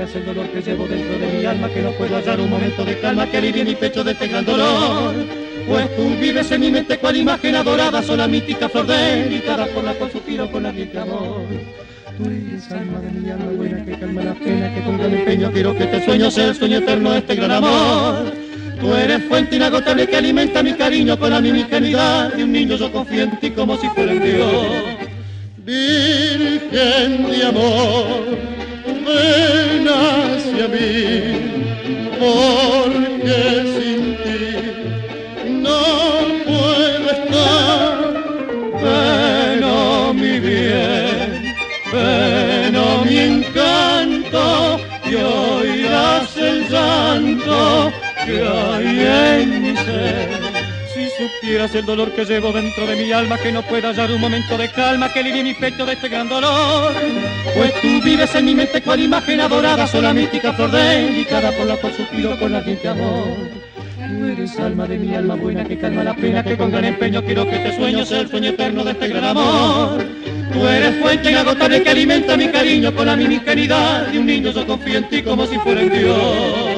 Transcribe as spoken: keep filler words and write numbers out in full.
supieras el dolor que llevo dentro de mi alma, que no puedo hallar un momento de calma que alivie mi pecho de este gran dolor. Pues tú vives en mi mente cual imagen adorada, sola mítica flor delicada por la cual suspiro con ardiente amor. Tú eres alma de mi alma buena que calma la pena, que con gran empeño quiero que este sueño sea el sueño eterno de este gran amor. Tú eres fuente inagotable que alimenta mi cariño con la mimicanidad de un niño, yo confío en ti como si fuera en Dios. Virgen de amor, ven hacia mí, porque sin ti no puedo estar. Ven, oh mi bien, ven, oh mi encanto, y oirás el llanto que hay en mi ser. Si supieras el dolor que llevo dentro de mi alma, que no puedo hallar un momento de calma que alivie mi pecho de este gran dolor. Pues tú vives en mi mente cual imagen adorada, sola mística flor delicada por la cual suspiro con ardiente amor. Tú eres alma de mi alma buena que calma la pena, que con gran empeño quiero que este sueño sea el sueño eterno de este gran amor. Tú eres fuente inagotable que alimenta mi cariño con la mimicanidad de un niño, yo confío en ti como si fuera en Dios.